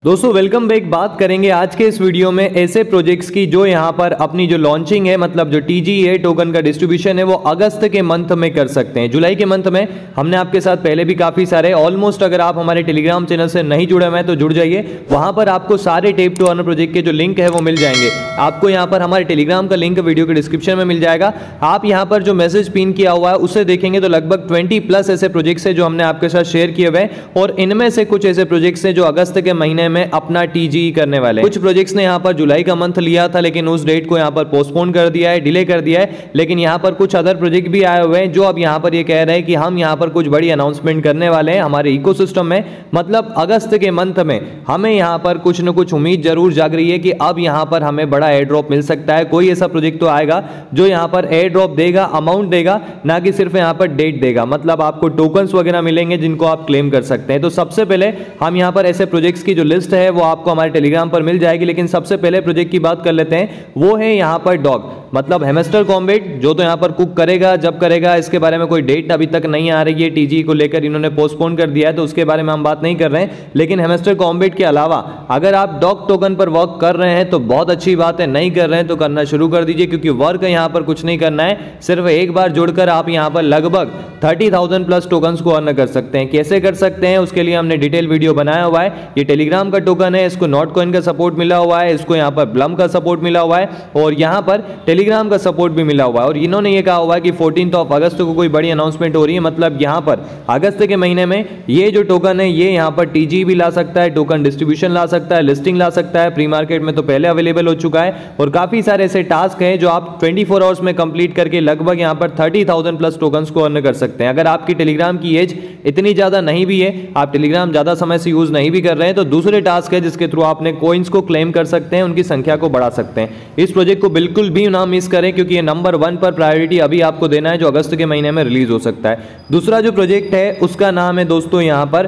दोस्तों welcome back. बात करेंगे आज के इस वीडियो में ऐसे प्रोजेक्ट्स की जो यहां पर अपनी जो लॉन्चिंग है, मतलब जो TGA टोकन का डिस्ट्रीब्यूशन है वो अगस्त के मंथ में कर सकते हैं। जुलाई के मंथ में हमने आपके साथ पहले भी काफी सारे ऑलमोस्ट, अगर आप हमारे टेलीग्राम चैनल से नहीं जुड़े हुए हैं तो जुड़ जाइए। वहां पर आपको सारे टेप टू अर्न प्रोजेक्ट के जो लिंक है वो मिल जाएंगे। आपको यहाँ पर हमारे टेलीग्राम का लिंक वीडियो के डिस्क्रिप्शन में मिल जाएगा। आप यहाँ पर जो मैसेज पिन किया हुआ है उसे देखेंगे तो लगभग 20+ ऐसे प्रोजेक्ट्स है जो हमने आपके साथ शेयर किए हुए हैं, और इनमें से कुछ ऐसे प्रोजेक्ट्स हैं जो अगस्त के महीने में अपना TGE करने वाले हैं। कुछ प्रोजेक्ट्स ने यहाँ पर जुलाई का मंथ लिया था लेकिन उस डेट को यहाँ पर पोस्टपोन कर दिया है, डिले कर दिया है। लेकिन यहाँ पर कुछ अदर प्रोजेक्ट भी आए हुए हैं जो अब यहाँ पर ये कह रहे हैं कि हम यहाँ पर कुछ बड़ी अनाउंसमेंट करने वाले हैं हमारे इकोसिस्टम में। मतलब अगस्त के मंथ में हमें यहाँ पर कुछ न कुछ उम्मीद जरूर जाग रही है कि अब यहाँ पर हमें बड़ा एयर ड्रॉप मिल सकता है। कोई ऐसा प्रोजेक्ट तो आएगा जो यहाँ पर एयर ड्रॉप देगा, अमाउंट देगा, ना कि सिर्फ यहाँ पर डेट देगा। मतलब आपको टोकन्स वगैरह मिलेंगे जिनको आप क्लेम कर सकते हैं। तो सबसे पहले हम यहाँ पर ऐसे प्रोजेक्ट्स की जो लिस्ट है वो आपको हमारे टेलीग्राम पर मिल जाएगी। लेकिन सबसे पहले प्रोजेक्ट की बात कर लेते हैं, वो है यहाँ पर डॉग, मतलब हैमस्टर कॉम्बैट, जो तो यहाँ पर कुक करेगा। जब करेगा इसके बारे में कोई डेट अभी तक नहीं आ रही है। TGE को लेकर इन्होंने पोस्टपोन कर दिया है तो उसके बारे में हम बात नहीं कर रहे हैं। लेकिन हैमस्टर कॉम्बैट के अलावा अगर आप डॉग टोकन पर वर्क कर रहे हैं तो बहुत अच्छी बात है, नहीं कर रहे हैं तो करना शुरू कर दीजिए, क्योंकि वर्क यहाँ पर कुछ नहीं करना है। सिर्फ एक बार जुड़कर आप यहाँ पर लगभग 30,000+ टोकन्स को अर्न कर सकते हैं। कैसे कर सकते हैं उसके लिए हमने डिटेल वीडियो बनाया हुआ है। ये टेलीग्राम का टोकन है, इसको नॉट कॉइन का सपोर्ट मिला हुआ है, इसको यहाँ पर ब्लम का सपोर्ट मिला हुआ है, और यहाँ पर टेलीग्राम का सपोर्ट भी मिला हुआ है। और इन्होंने ये कहा हुआ है कि 14 अगस्त को कोई बड़ी अनाउंसमेंट हो रही है। मतलब यहाँ पर अगस्त के महीने में ये जो टोकन है ये यहाँ पर TGE भी ला सकता है, टोकन डिस्ट्रीब्यूशन ला सकता है, लिस्टिंग ला सकता है। प्री मार्केट में तो पहले अवेलेबल हो चुका है, और काफी सारे ऐसे टास्क हैं जो आप 24 आवर्स में कंप्लीट करके लगभग यहाँ पर 30,000+ टोकन्स को अर्न कर सकते हैं। अगर आपकी टेलीग्राम की एज इतनी ज्यादा नहीं भी है, आप टेलीग्राम ज्यादा समय से यूज नहीं भी कर रहे हैं, तो दूसरे टास्क है जिसके थ्रू आपने कॉइन्स को क्लेम कर सकते हैं, उनकी संख्या को बढ़ा सकते हैं। इस प्रोजेक्ट को बिल्कुल भी ना मिस करें, क्योंकि ये नंबर 1 पर प्रायोरिटी अभी आपको देना है, जो अगस्त के महीने में रिलीज हो सकता है। दूसरा जो प्रोजेक्ट है उसका नाम है दोस्तों यहाँ पर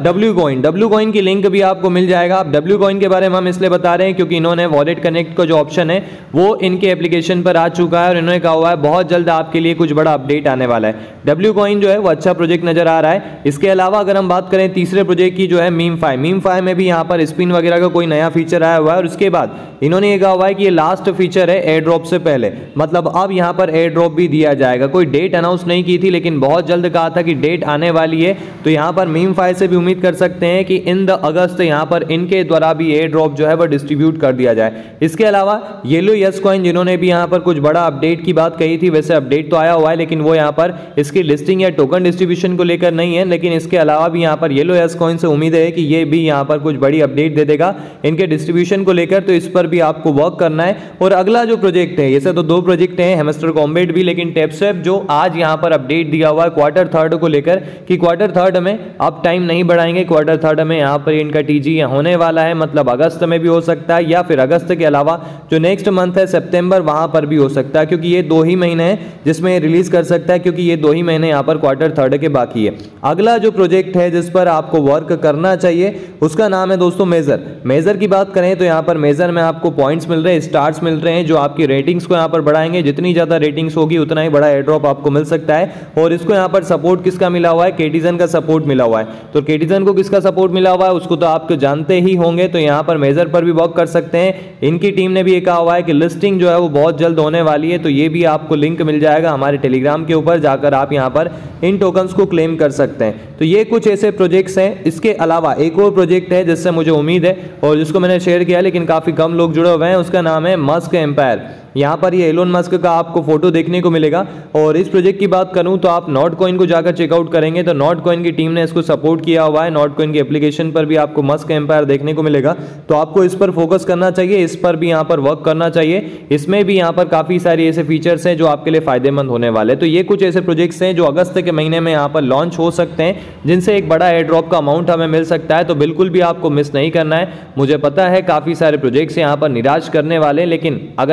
W की लिंक भी आपको मिल जाएगा। अब W के बारे में हम इसलिए बता रहे हैं क्योंकि इन्होंने वॉलेट कनेक्ट का जो ऑप्शन है वो इनके एप्लीकेशन पर आ चुका है, और इन्होंने कहा हुआ है बहुत जल्द आपके लिए कुछ बड़ा अपडेट आने वाला है। W जो है वो अच्छा प्रोजेक्ट नजर आ रहा है। इसके अलावा अगर हम बात करें तीसरे प्रोजेक्ट की, जो है मीम5 में भी यहाँ पर स्पिन वगैरह का कोई नया फीचर आया हुआ है। और उसके बाद इन्होंने ये कहा हुआ है कि ये लास्ट फीचर है एयर ड्रॉप से पहले, मतलब अब यहाँ पर एयर ड्रॉप भी दिया जाएगा। कोई डेट अनाउंस नहीं की थी लेकिन बहुत जल्द कहा था कि डेट आने वाली है। तो यहाँ पर मीम5 से भी उम्मीद कर सकते हैं कि इन द अगस्त यहाँ पर इनके द्वारा भी एयर ड्रॉप जो है वो डिस्ट्रीब्यूट कर दिया जाए। इसके अलावा येलो यस कॉइन, जिन्होंने भी यहाँ पर कुछ बड़ा अपडेट की बात कही थी, वैसे अपडेट तो आया हुआ है लेकिन वो यहाँ पर इसकी लिस्टिंग या टोकन डिस्ट्रीब्यूशन को लेकर नहीं है। लेकिन इसके अलावा भी यहाँ पर येलो यस कॉइन से उम्मीद है कि ये भी यहाँ पर कुछ बड़ी अपडेट दे देगा इनके डिस्ट्रीब्यूशन को लेकर, तो इस पर भी आपको वर्क करना है। और अगला जो प्रोजेक्ट है, ऐसे तो 2 प्रोजेक्ट हैं हैमस्टर कॉम्बैट भी, लेकिन टेपस्वैप जो आज यहाँ पर अपडेट दिया हुआ है क्वार्टर 3 को लेकर कि क्वार्टर 3 में अब टाइम नहीं बढ़ाएंगे। क्वार्टर 3 में यहाँ पर इनका TGE होने वाला है, मतलब अगस्त में भी हो सकता है या फिर अगस्त के अलावा जो नेक्स्ट मंथ है सितंबर, वहां पर भी हो सकता है, क्योंकि ये 2 ही महीने हैं जिसमें रिलीज कर सकता है, क्योंकि ये 2 ही महीने यहाँ पर क्वार्टर 3 के बाकी है। अगला जो प्रोजेक्ट है जिस पर आपको वर्क करना चाहिए उसका नाम है दोस्तों मेजर की बात करें तो यहाँ पर मेजर में आपको पॉइंट्स मिल रहे हैं, स्टार्स मिल रहे हैं, जो आपकी रेटिंग्स को यहाँ पर बढ़ाएंगे। जितनी ज्यादा रेटिंग्स होगी उतना ही बड़ा एयर ड्रॉप आपको मिल सकता है। और इसको यहाँ पर सपोर्ट किसका मिला हुआ है, केटीजन का सपोर्ट मिला हुआ है। तो केटीजन को किसका सपोर्ट मिला हुआ है उसको तो आपको जानते ही होंगे, तो यहाँ पर मेजर पर भी वर्क कर सकते हैं। इनकी टीम ने भी ये कहा हुआ है कि लिस्टिंग जो है वो बहुत जल्द होने वाली है, तो ये भी आपको लिंक मिल जाएगा हमारे टेलीग्राम के ऊपर, जाकर आप यहाँ पर इन टोकन्स को क्लेम कर सकते हैं। तो ये कुछ ऐसे प्रोजेक्ट्स हैं। इसके अलावा एक और प्रोजेक्ट है जिससे मुझे उम्मीद है और जिसको मैंने शेयर किया लेकिन काफी कम लोग जुड़े हुए हैं, उसका नाम है मस्क एम्पायर। यहाँ पर ये एलोन मस्क का आपको फोटो देखने को मिलेगा। और इस प्रोजेक्ट की बात करूँ तो आप नॉट कॉइन को जाकर चेकआउट करेंगे तो नॉट कॉइन की टीम ने इसको सपोर्ट किया हुआ है। नॉट कॉइन की एप्लीकेशन पर भी आपको मस्क एम्पायर देखने को मिलेगा, तो आपको इस पर फोकस करना चाहिए, इस पर भी यहाँ पर वर्क करना चाहिए। इसमें भी यहाँ पर काफी सारे ऐसे फीचर्स हैं जो आपके लिए फायदेमंद होने वाले। तो ये कुछ ऐसे प्रोजेक्ट्स हैं जो अगस्त के महीने में यहाँ पर लॉन्च हो सकते हैं, जिनसे एक बड़ा एयर ड्रॉप का अमाउंट हमें मिल सकता है। तो बिल्कुल भी आपको मिस नहीं करना है। मुझे पता है काफी सारे प्रोजेक्ट्स यहाँ पर निराश करने वाले, लेकिन अगर हम 20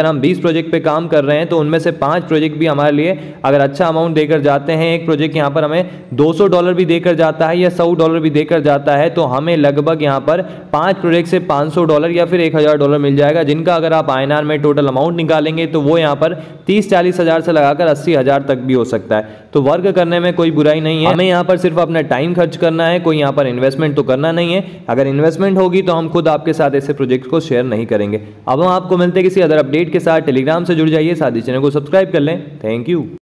प्रोजेक्ट पे काम कर रहे हैं तो उनमें से 5 प्रोजेक्ट भी हमारे लिए अगर अच्छा अमाउंट देकर जाते हैं, एक प्रोजेक्ट यहाँ पर हमें $200 भी देकर जाता है या $100 भी देकर जाता है, तो हमें लगभग यहाँ पर 5 प्रोजेक्ट से $500 या फिर $1000 मिल जाएगा, जिनका अगर आप INR में टोटल अमाउंट निकालेंगे तो वो यहाँ पर 30-40 हज़ार से लगाकर 80 हज़ार तक भी हो सकता है। तो वर्क करने में कोई बुराई नहीं है, हमें यहाँ पर सिर्फ अपना टाइम खर्च करना है, कोई यहाँ पर इन्वेस्टमेंट तो करना नहीं है। अगर इन्वेस्टमेंट होगी तो हम खुद आपके साथ ऐसे प्रोजेक्ट को शेयर नहीं करेंगे। अब हम आपको मिलते हैं किसी अदर अपडेट के साथ। टेलीग्राम से जुड़ जाइए, साथ ही चैनल को सब्सक्राइब कर लें। Thank you.